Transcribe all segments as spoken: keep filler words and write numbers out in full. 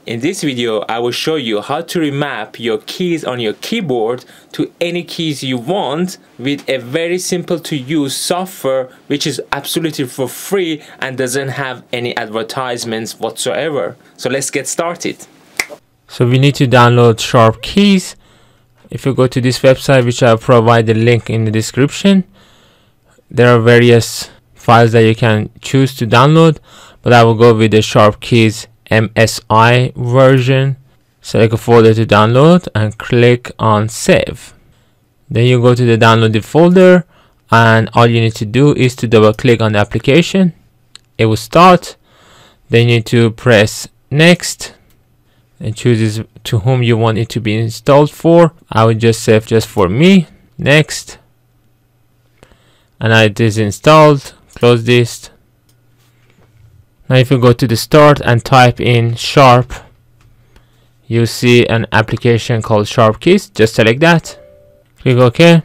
In this video, I will show you how to remap your keys on your keyboard to any keys you want with a very simple to use software which is absolutely for free and doesn't have any advertisements whatsoever. So let's get started. So we need to download SharpKeys. If you go to this website, which I'll provide the link in the description, there are various files that you can choose to download, but I will go with the SharpKeys M S I version. Select a folder to download and click on save. Then you go to the downloaded folder, and all you need to do is to double click on the application. It will start. Then you need to press next and choose to whom you want it to be installed for. I will just save just for me. Next, and now it is installed. Close this. Now if you go to the start and type in Sharp, you see an application called SharpKeys. Just select that, click OK.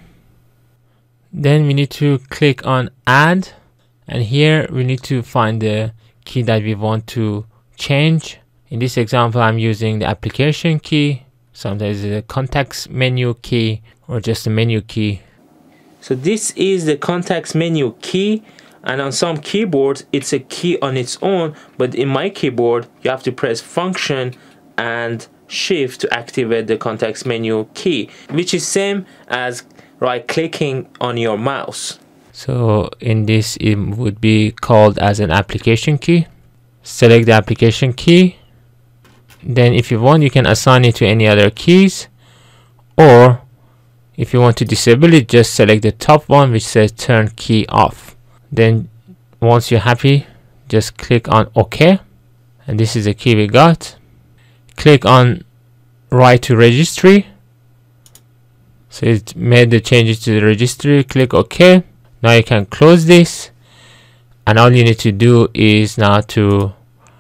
Then we need to click on add, and here we need to find the key that we want to change. In this example, I'm using the application key. Sometimes it's a context menu key or just a menu key. So this is the context menu key. And on some keyboards it's a key on its own, but in my keyboard you have to press function and shift to activate the context menu key, which is same as right clicking on your mouse. So in this it would be called as an application key. Select the application key. Then if you want, you can assign it to any other keys, or if you want to disable it, just select the top one which says turn key off. Then once you're happy, just click on OK, and this is the key we got. Click on write to registry. So it made the changes to the registry. Click OK. Now you can close this, and all you need to do is now to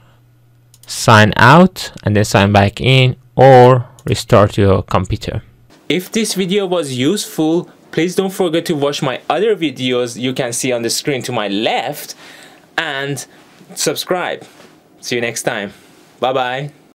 sign out and then sign back in or restart your computer. If this video was useful, please don't forget to watch my other videos you can see on the screen to my left, and subscribe. See you next time. Bye bye.